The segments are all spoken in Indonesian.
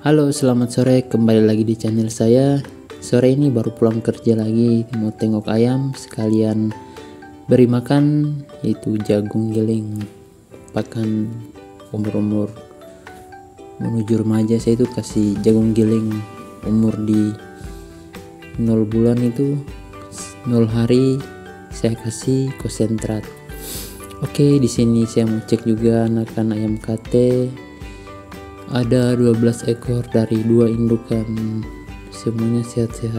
Halo, selamat sore, kembali lagi di channel saya. Sore ini baru pulang kerja lagi, mau tengok ayam sekalian beri makan, yaitu jagung giling pakan umur-umur menuju remaja. Saya itu kasih jagung giling umur di 0 bulan itu 0 hari saya kasih konsentrat. Oke, di sini saya mau cek juga anakan ayam kate. Ada 12 ekor dari 2 indukan, semuanya sehat-sehat.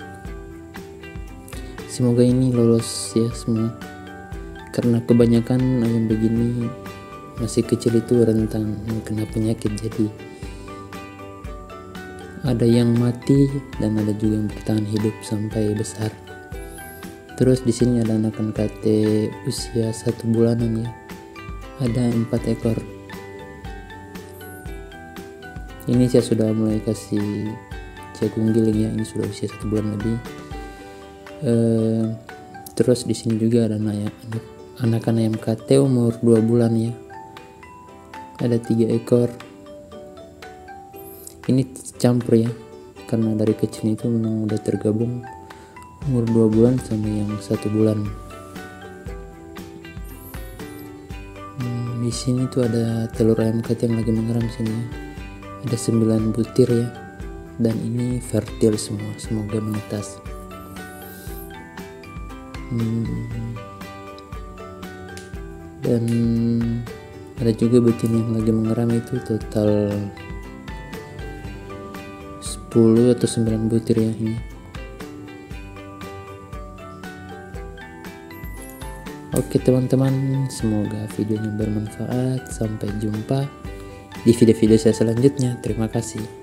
Semoga ini lolos ya semua, karena kebanyakan ayam begini masih kecil itu rentan kena penyakit, jadi ada yang mati dan ada juga yang bertahan hidup sampai besar. Terus di sini ada anakan kate usia 1 bulanan ya, ada 4 ekor. Ini saya sudah mulai kasih jagung giling ya, ini sudah usia 1 bulan lebih. Terus di sini juga ada anakan ayam kate umur 2 bulan ya, ada 3 ekor. Ini campur ya, karena dari kecil itu memang udah tergabung umur 2 bulan sama yang 1 bulan. Di sini tuh ada telur ayam kate yang lagi mengeram sini ya. Ada 9 butir ya, dan ini fertil semua, semoga menetas. Dan ada juga betina yang lagi mengeram, itu total 10 atau 9 butir ya ini. Oke teman-teman, semoga videonya bermanfaat. Sampai jumpa di video-video saya selanjutnya. Terima kasih.